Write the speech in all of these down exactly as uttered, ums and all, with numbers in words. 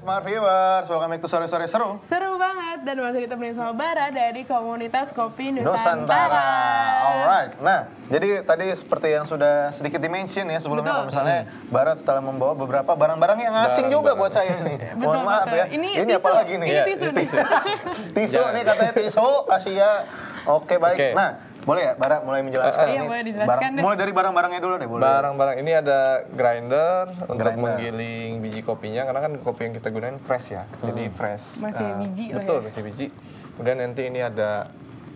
Smart Viewers, welcome back to Sore Sore Seru. Seru banget, dan masih ditemenin sama Bara dari komunitas Kopi Nusantara. Nusantara. Alright, nah jadi tadi seperti yang sudah sedikit di-mention ya sebelumnya, kalau misalnya Bara telah membawa beberapa barang-barang yang asing Barang, juga barang. buat saya nih. Betul, Mohon maaf betul. ya, Ini ini tisu. apa lagi nih? Ini Ya, tisu ini nih. tisu. Tisu Jangan. nih katanya tisu, kasih ya. Oke baik, Oke. nah boleh ya Bara mulai menjelaskan Iya, ini boleh dijelaskan barang- deh. mulai dari barang-barangnya dulu deh, boleh. Barang-barang ini ada grinder untuk Grinder. menggiling biji kopinya, karena kan kopi yang kita gunain fresh ya, jadi fresh. Masih eh, biji lah Betul, ya. masih biji. Kemudian nanti ini ada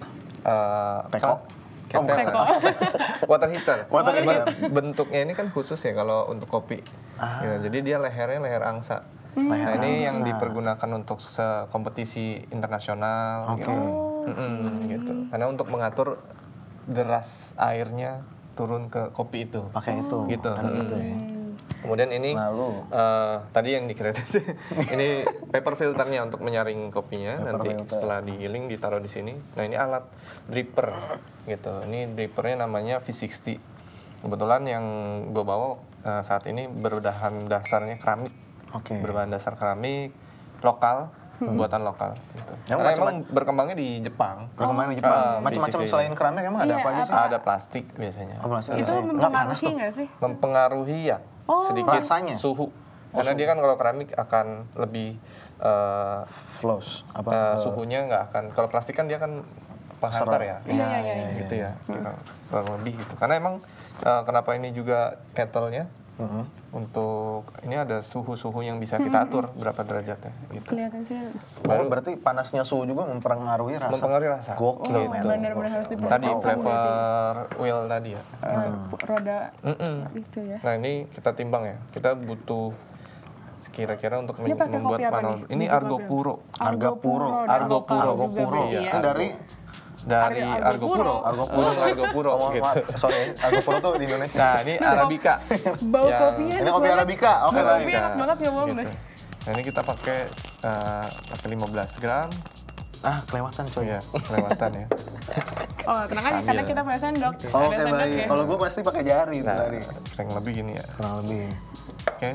eh, Teko. apa? Ketel. Teko. Water heater. Water Cuma heater. bentuknya ini kan khusus ya kalau untuk kopi. Ya, jadi dia lehernya leher angsa. Leher Nah ini yang angsa. dipergunakan untuk se- kompetisi internasional. Oke. Gitu. Mm-mm, gitu. Karena untuk mengatur deras airnya turun ke kopi itu. Pakai itu. Gitu. Ada Mm. itu ya. Kemudian ini Lalu? eh, tadi yang dikreatif ini paper filternya untuk menyaring kopinya. Paper Nanti filter. setelah digiling ditaruh di sini. Nah ini alat dripper gitu. Ini drippernya namanya V enam puluh. Kebetulan yang gue bawa eh, saat ini berbahan dasarnya keramik. Oke. Berbahan dasar keramik lokal, buatan lokal. Gitu. Ya, Karena macam- emang berkembangnya di Jepang. Perkembangan di Jepang. Ah, Macam-macam V enam puluh. selain keramik emang ada Iya, apa aja sih? Ada plastik biasanya. Oh, plastik. Itu Nggak panas mempengaruhi tuh. nggak sih? Mempengaruhi ya Oh. sedikit Rasanya? suhu. Karena dia kan kalau keramik akan lebih eh, Flows apa? eh, eh, suhunya nggak akan. Kalau plastik kan dia kan penghantar ya. Iya, iya, iya. iya. Gitu ya, kira kurang lebih gitu. Karena emang eh, kenapa ini juga kettle-nya Mhm. untuk ini ada suhu-suhu yang bisa kita atur berapa derajatnya gitu. Kelihatan sih. Oh, berarti panasnya suhu juga mempengaruhi rasa. Mempengaruhi rasa. Gokil, Oh, men. benar-benar harus Tadi diperhatikan flavor wheel tadi ya. Eh, roda Mm-mm. itu ya. Nah ini kita timbang ya. Kita butuh kira-kira untuk Ini men- pakai membuat kopi apa manual. nih? Ini Biji Argo kopi apa? Puro. Argo Puro. dan Argo lokal Puro. juga Argo Puro. berarti ya. Itu dari Dari Argo Argo Puro. Puro. Argo Puro. Gunung Argo Puro Oh, gitu. maaf, sorry, Argo Puro tuh di Indonesia. Nah ini Arabica. Bau Yang- kopinya Ini enak kopi banget. Arabica. Oke, Bau baik. kopi enak banget, nggak bohong Gitu. deh. Nah ini kita pakai eh, pakai lima belas gram. Ah, kelewatan coy. Ya, kelewatan ya. Oh, tenang aja, karena kita pakai sendok. Oh, Ada Oke, sendok baik. ya. Kalau gue pasti pakai jari itu Nah, tadi. kurang lebih gini ya. Kurang lebih. Oke.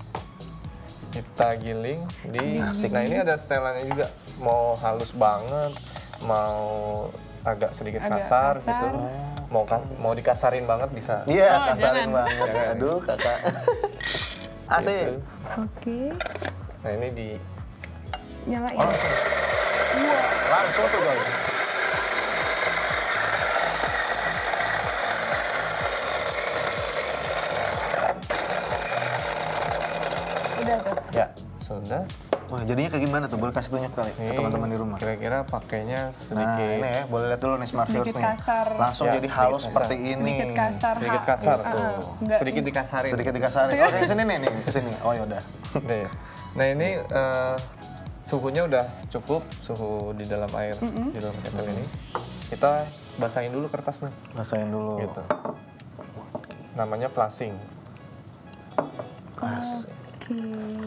Kita giling di Nah, ini ada setelannya juga. Mau halus banget, mau agak sedikit Agak kasar, kasar. gitu. Mau ka- mau dikasarin banget bisa. Iya, Oh, kasarin jangan. banget. Jangan. Aduh, kakak. Asik. Gitu. Oke. Nah, ini di Nyalain. Oh, langsung tuh guys. Udah tuh. ya, sudah. Wah, jadinya kayak gimana tuh? Boleh kasih tunjuk kali ke Ini teman-teman di rumah. Kira-kira pakainya Nah, sedikit ini ya, boleh lihat dulu nih Smart Sedikit Viewers nih. kasar. Langsung Ya, jadi sedikit halus kasar. seperti ini. Sedikit kasar. sedikit Ha. kasar Ah, tuh. enggak. Sedikit dikasarin. Sedikit dikasarin. Sedikit. Oke, sini nih, nih, ke sini. Oh, yaudah. Nih. Nah, ini eh, suhunya udah cukup, suhu di dalam air, di dalam kettle ini. Kita basahin dulu kertasnya. Basahin dulu. Gitu. Namanya flashing. Asik. Oke.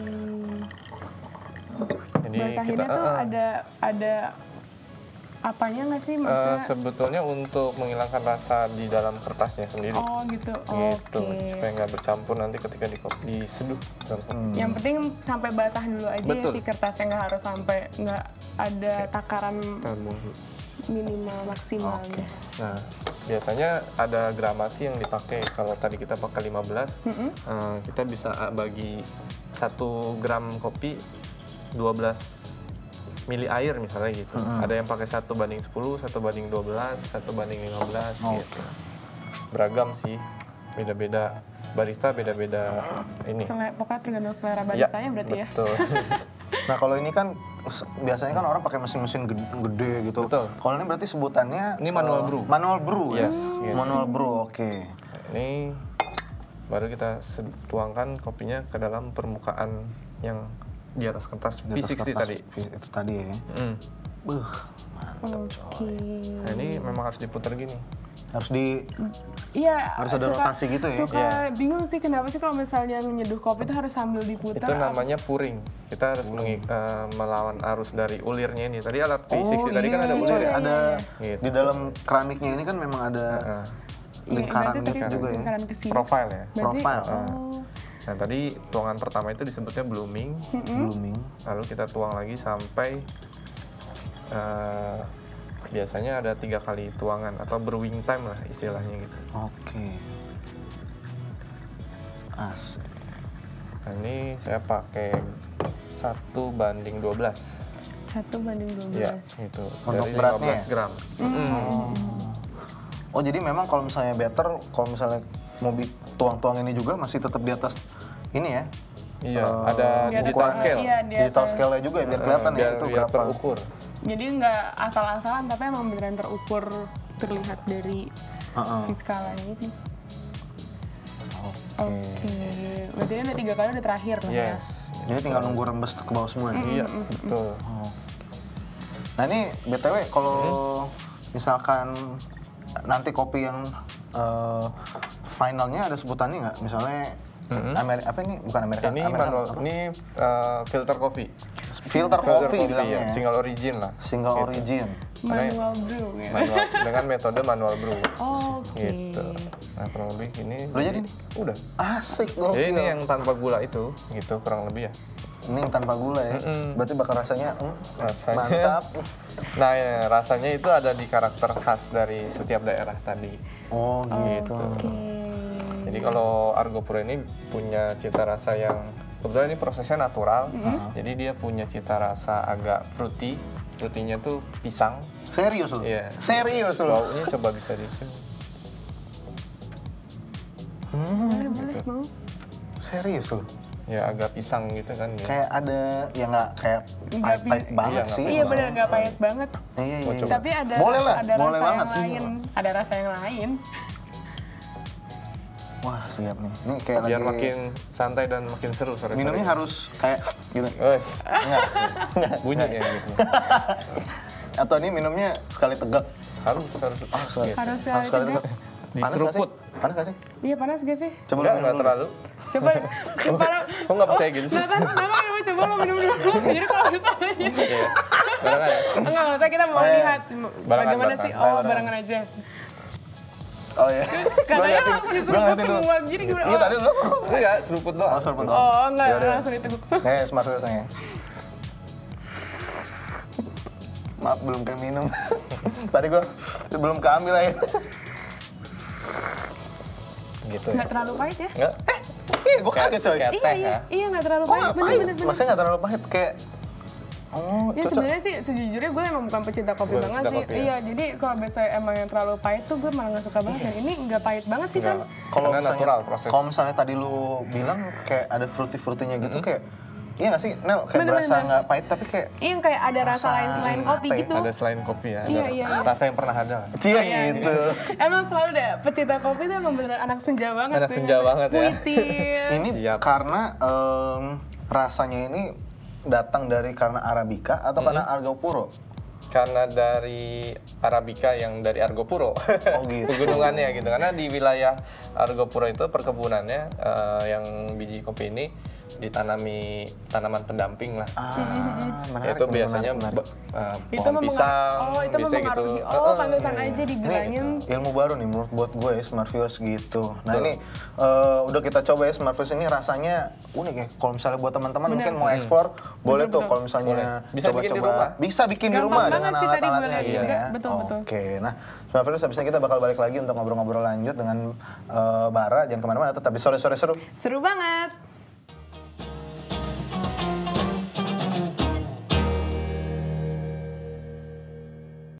Jadi Basahinnya kita tuh eh, eh, ada ada apanya nggak sih eh, maksudnya? sebetulnya untuk menghilangkan rasa di dalam kertasnya sendiri. Oh gitu. Gitu. Oke. Supaya nggak bercampur nanti ketika di diseduh dalam kopi. Yang penting sampai basah dulu aja ya Betul. si kertasnya, nggak harus sampai nggak ada takaran Kamu. minimal maksimal. Oke. Nah, biasanya ada gramasi yang dipakai. Kalau tadi kita pakai lima belas, eh, kita bisa ah, bagi satu gram kopi dua belas mili air misalnya gitu. Ada yang pakai satu banding sepuluh, satu banding dua belas, satu banding lima belas gitu. Beragam sih, beda-beda. Barista beda-beda ini. Sele- pokoknya tergantung selera Ya, baristanya berarti ya. betul. Nah, kalau ini kan s- biasanya kan orang pakai mesin-mesin gede, gede gitu. Betul. Kalau ini berarti sebutannya Ini manual eh, brew. Manual brew ya. Yes, gitu. Manual brew, oke. Ini baru kita sed- tuangkan kopinya ke dalam permukaan yang di atas kertas Di V atas enam puluh kertas tadi. Itu tadi ya. Mm. Buh, mantap Oke. coy. Nah, ini memang harus diputar gini. Harus di Iya. Harus ada suka- rotasi gitu ya? Suka Iya. bingung sih kenapa sih kalau misalnya menyeduh kopi itu harus sambil diputar. Itu namanya puring. Kita harus mengi- eh, melawan arus dari ulirnya ini. Tadi alat V enam puluh tadi kan ada iya, ulir ya. iya, ada iya. di dalam keramiknya ini kan memang ada Heeh. Iya, lingkaran berarti gitu tadi juga ya. lingkaran ke sini. Profile ya. Berarti, Profile. oh, Nah tadi tuangan pertama itu disebutnya blooming, Mm-hmm. Blooming. lalu kita tuang lagi sampai uh, biasanya ada tiga kali tuangan atau brewing time lah istilahnya gitu. Oke. Asik. Nah ini saya pakai satu banding dua belas. Satu banding dua Ya, belas. itu. Untuk Dari beratnya lima belas gram. Oh jadi memang kalau misalnya better, kalau misalnya mau bi- tuang-tuang ini juga masih tetap di atas ini ya? Iya, Eh, ada Di atas- digital scale. Iya, di Digital atas. scale-nya juga ya, biar kelihatan Eh, ya biar, itu biar berapa. terukur. Jadi nggak asal-asalan, tapi emang beneran terukur terlihat dari Heeh. si skalanya ini. Oke. Oke, berarti ini udah tiga kali udah terakhir lah ya. Yes. Jadi tinggal nunggu rembes ke bawah semua nih? Iya, betul. Oh. Nah ini B T W kalau misalkan nanti kopi yang eh, finalnya ada sebutannya nggak? Misalnya Ameri- apa ini? Bukan Amerika. Ini Amerika manual, apa? ini uh, filter coffee. Filter coffee bilangnya ya, ya? single origin lah. Single Gitu. origin. Manual brew ya. Manual, dengan metode manual brew. Oke. Gitu. Nah kurang lebih ini. Udah jadi nih? Udah. Asik Jadi gokil. ini yang tanpa gula itu, gitu kurang lebih ya. Ini yang tanpa gula ya. Mm-mm. Berarti bakal rasanya hmm, Rasanya. mantap. Nah ya, rasanya itu ada di karakter khas dari setiap daerah tadi. Oh gitu. Oke. Jadi kalau Argo Puro ini punya cita rasa yang kebetulan ini prosesnya natural, jadi dia punya cita rasa agak fruity. Fruity-nya tuh pisang. Serius loh? Iya. Serius loh? Baunya coba bisa dicium. Boleh, boleh, Gitu. mau. Serius loh? Ya agak pisang gitu kan ya. Kayak ada, ya nggak kayak Nggak pahit-pahit pi- banget Iya, sih. Iya bener, nggak pahit banget. Iya, iya, Mau iya. coba? Tapi ada Boleh lah, ada boleh rasa banget yang sih. lain. Ada rasa yang lain. Wah siap nih. Ini kayak Biar lagi makin santai dan makin seru sore-sore. minumnya harus kayak gitu. Eh, Enggak. bunyi ya gitu. Atau ini minumnya sekali tegak. Harus, harus. Oh, sekali. Gitu. Harus Harus sekali tegak. tegak. Panas nggak sih? Diseruput. Panas nggak sih? Iya panas gak sih? Coba lu Enggak, minum enggak dulu. terlalu. Coba, kepala. Kok nggak percaya gitu sih? Nathan, Nathan mau coba lo minum dulu. Jadi kalau misalnya. Iya. Barengan ya? Enggak, enggak usah, kita mau Oh, iya. lihat Barengan, bagaimana barengan. sih. Ayo, Oh, barengan. barengan aja. Oh iya. Katanya Gua liatin- langsung gua diseruput liatin dulu. semua, jadi gimana? Iya Oh. tadi lu seruput. Enggak, seruput doang. Oh, seruput doang. Oh, enggak, Yaudah. langsung diteguk semua. Nih, smart dulu sayang. Maaf belum ke minum. Tadi gua belum keambil aja. Gitu ya. Enggak terlalu pahit ya? Enggak? Iya, gua kaget coy. Kayak Iya, teh iya, ya. iya nggak terlalu Kok pahit, nggak bener, pahit? bener, bener. Maksudnya nggak terlalu pahit kayak. Oh, Ya cocok. sebenarnya sih sejujurnya gue emang bukan pecinta kopi Bukan banget pecinta sih. kopi ya? Iya, jadi kalau biasanya emang yang terlalu pahit tuh gue malah nggak suka banget. Dan ini nggak pahit banget sih kan? Enggak. Kalau Karena misalnya, natural proses. kalau misalnya tadi lu bilang kayak ada fruity-fruitynya gitu kayak, iya nggak sih Nel? Kayak Bener, berasa bener. nggak pahit tapi kayak, Iya, yang kayak ada rasa Rasa lain selain apa kopi ya? gitu. Ada selain kopi ya, ada Iya, iya, iya. rasa yang pernah ada lah. cia Iya, gitu. Emang selalu deh pecinta kopi tuh emang beneran anak senja banget. Anak tuh, senja yang banget ya. puitis. Ini Siap. karena em, rasanya ini datang dari karena Arabica atau karena Argo Puro? Karena dari Arabica yang dari Argo Puro. Oh, gitu. Pegunungannya gitu. Karena di wilayah Argo Puro itu perkebunannya eh, yang biji kopi ini ditanami tanaman pendamping lah. Ah, menarik. itu ini, biasanya menarik, menarik. be- eh, Itu pohon mempengaruhi- pisang, oh, itu biasanya gitu. mempengaruhi. Eh, Oh, eh, pantesan iya. aja Ini dibilangin. ilmu baru nih menurut buat gue ya Smart Viewers gitu. Nah ini eh, udah kita coba ya Smart Viewers ini rasanya unik ya. Kalau misalnya buat teman-teman Bener. mungkin mau explore boleh tuh betul. kalau misalnya Boleh. Bisa bikin di coba-coba. rumah. Bisa bikin di Gampang rumah banget dengan sih tadi gue alat-alatnya lihat gini juga. ya. Betul, betul. Oke, nah Smart Viewers habisnya kita bakal balik lagi untuk ngobrol-ngobrol lanjut dengan eh, Bara. Jangan kemana-mana, tetap di sore-sore seru. Seru banget.